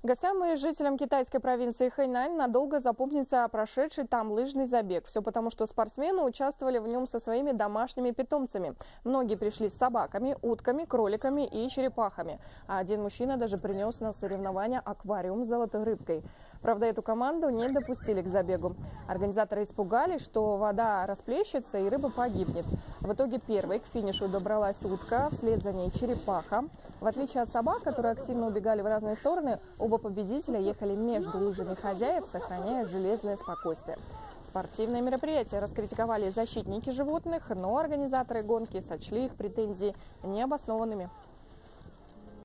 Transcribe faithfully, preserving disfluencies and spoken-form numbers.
Гостям и жителям китайской провинции Хайнань надолго запомнится прошедший там лыжный забег. Все потому, что спортсмены участвовали в нем со своими домашними питомцами. Многие пришли с собаками, утками, кроликами и черепахами. А один мужчина даже принес на соревнования аквариум с золотой рыбкой. Правда, эту команду не допустили к забегу. Организаторы испугались, что вода расплещется и рыба погибнет. В итоге первой к финишу добралась утка, вслед за ней черепаха. В отличие от собак, которые активно убегали в разные стороны, оба победителя ехали между лыжами хозяев, сохраняя железное спокойствие. Спортивное мероприятие раскритиковали защитники животных, но организаторы гонки сочли их претензии необоснованными.